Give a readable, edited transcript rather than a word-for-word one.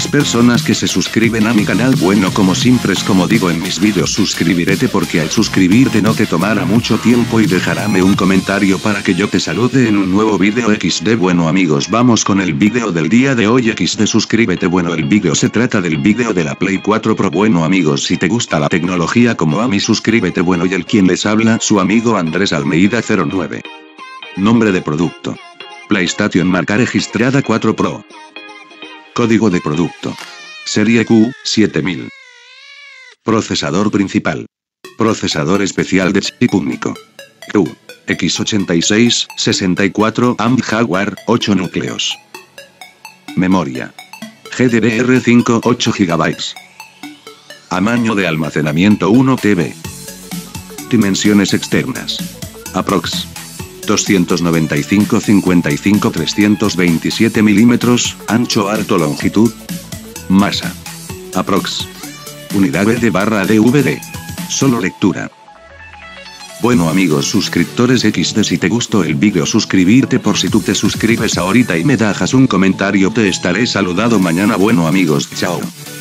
personas que se suscriben a mi canal. Bueno, como siempre es como digo en mis vídeos, suscribirete porque al suscribirte no te tomará mucho tiempo y dejarame un comentario para que yo te salude en un nuevo vídeo XD. Bueno amigos, vamos con el vídeo del día de hoy XD, suscríbete. Bueno, el vídeo se trata del vídeo de la Play 4 Pro. Bueno amigos, si te gusta la tecnología como a mí, suscríbete. Bueno, y el quien les habla, su amigo Andrés Almeida 09. Nombre de producto: PlayStation, marca registrada 4 Pro. Código de producto: serie Q7000. Procesador principal: procesador especial de chip único X86, 64 AMD Jaguar, 8 núcleos. Memoria: GDDR5, 8 GB. Tamaño de almacenamiento 1 TB. Dimensiones externas: aprox 295 55 327 milímetros, ancho, alto, longitud. Masa: aprox unidades de barra DVD. Solo lectura. Bueno amigos suscriptores XD, si te gustó el vídeo, suscribirte. Por si tú te suscribes ahorita y me dejas un comentario, te estaré saludado mañana. Bueno amigos, chao.